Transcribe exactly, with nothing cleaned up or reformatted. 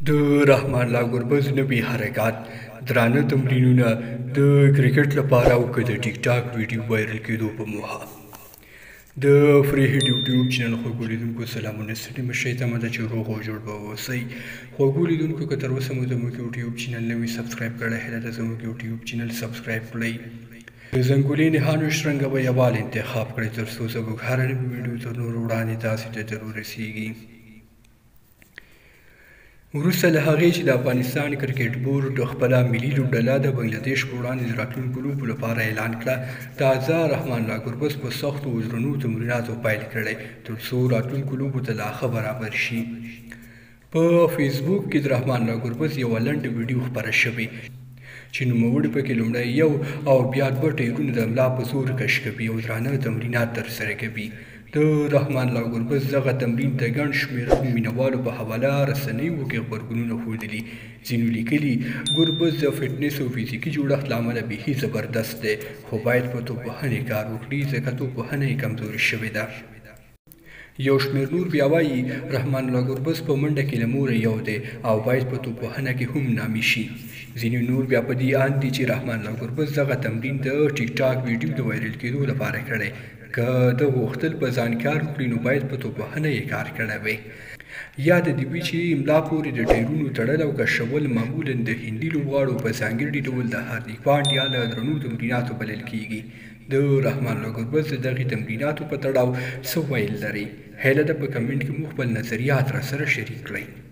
د رحمان الله ګربز نوي حرکات درانه تمرینونه د کرکټ لپاره او که د ټیک ټاک ویډیو وایرل کېدو په موخه د فری هټ یوټیوب چینل خوږو لیدونکو سلامونه ستړي مشئ تمه ده چې روغ او جوړ به اوسئ. خوږو لیدونکو که تر اوسه مو زموږ یوټیوب چینل نه وي سبسکرایب کړی هیله ده زموږ یوټیوب چینل سبسکرایب کړئ. د زنګولې نښانو شرنګه به یوال انتخاب کړئ تر څو زموږ هره نوې ویډیو تر نورو وړاندې تاسې ته ضرور رسیږي. وروسته له هغې چې د افغانستان کرکټ بورډ خپله ملي لوبډله د بنګلادیش په وړاندې د راتلونکو لوبو لپاره اعلان کړه، تازه رحمان الله ګربز په سختو او درنو تمریناتو پیل کړی تر څو راتلونکو لوبو ته لا ښه برابر شي. په فیسبوک کې د رحمان الله ګربز یوه لنډه ویډیو خپره شوې چې نوموړي پکې لومړی یو او بیا دوه ټیرونه د ملا په زور کش کوي او درانه تمرینات ترسره کوي. د رحمان الله ګربز دغه تمرین ته ګڼ شمېر مینهوالو په حواله رسنیو کې غبرګونونه ښودلي. ځینو لیکلي ګربز د فټنس او فزیکي جوړښت له امله بیخي زبردست دی، خو باید په توپوهنې کار وکړي ځکه توپوهنه یې کمزورې شوې ده. یو شمېر نور بیا وایي رحمان الله ګربز په منډه کې له موره یو دی او باید په توپوهنه کې هم نامي شي. ځینې نور بیا په دې اند دي چې رحمان الله ګربز دغه تمرین د ټیک ټاک ویډیو د وایرل کېدو لپاره کړی. که ده غوښتل په ځان کار وکړي نو باید په توپوهنه یې کار کړی وی. یاد دې وي چې ملا پورې د ټیرونو تړل او کشول معمولا د هندي لوبغاړو په ځانګړي ډول د هاردیک پانډیا له درنو تمریناتو بلل کېږي. د رحمان الله ګربز د دغې تمریناتو په تړاو څه ویل لرئ؟ هیله ده په کمنټ کې مو خپل نظریات راسره شریک کړئ.